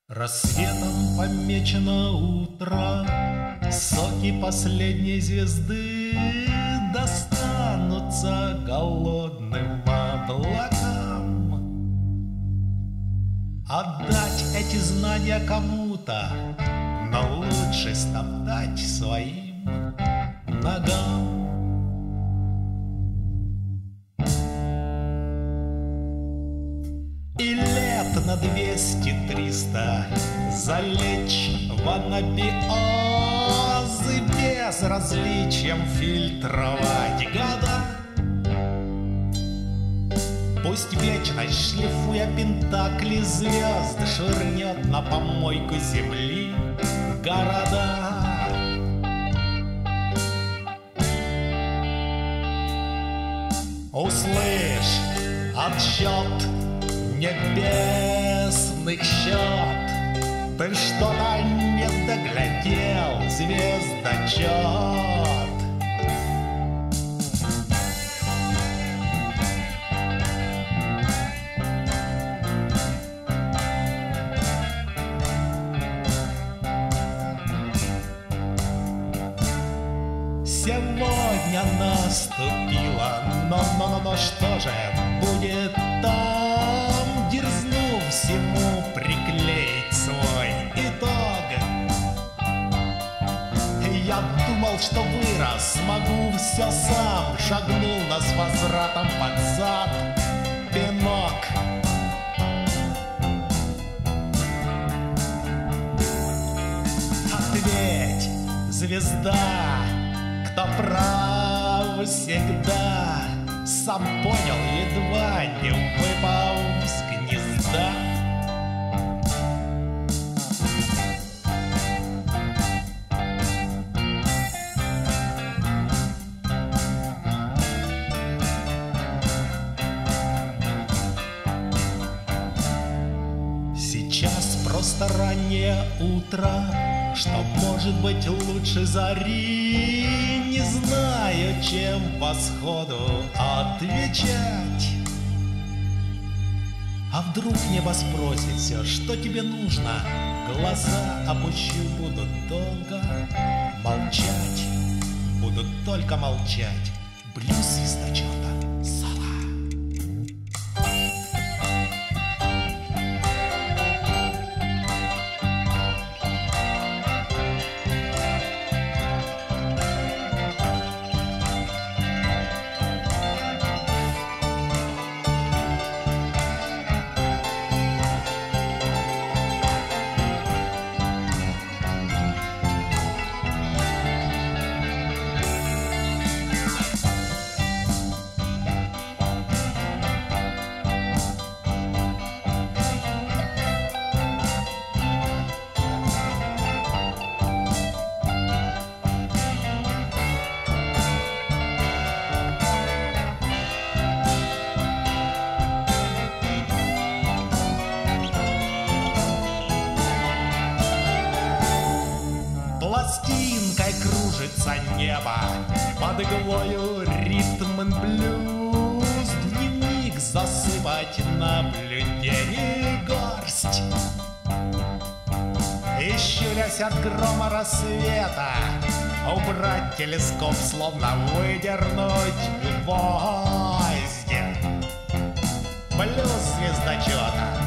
Рассветом помечено утро, соки последней звезды достанутся голодным облакам. Отдать эти знания кому-то, но лучше стоптать своим ногам. И лет на 200-300 залечь в анабиозы, безразличием фильтровать года. Пусть вечность, шлифуя пентакли звезд, швырнет на помойку земли города. Услышь отсчет небесных счет, ты что-то не доглядел, звездочет. Сегодня наступило, но что же будет там? Дерзну всему приклеить свой итог. Я думал, что вырос, смогу все сам, шагнул нас возвратом под зад пинок. Ответь, звезда, кто прав всегда, сам понял, едва не выпал с гнезда. Сейчас просто раннее утро, что может быть лучше зари. Не знаю, чем восходу отвечать. А вдруг небо спросит все, что тебе нужно? Глаза опущу, будут долго молчать, будут только молчать. Блюз звездочета, соло. Пластинкой кружится небо, под иглою ритм и блюз. Дневник засыпать наблюдений горсть. И щурясь от грома рассвета, убрать телескоп, словно выдернуть гвозди. Блюз звездочета.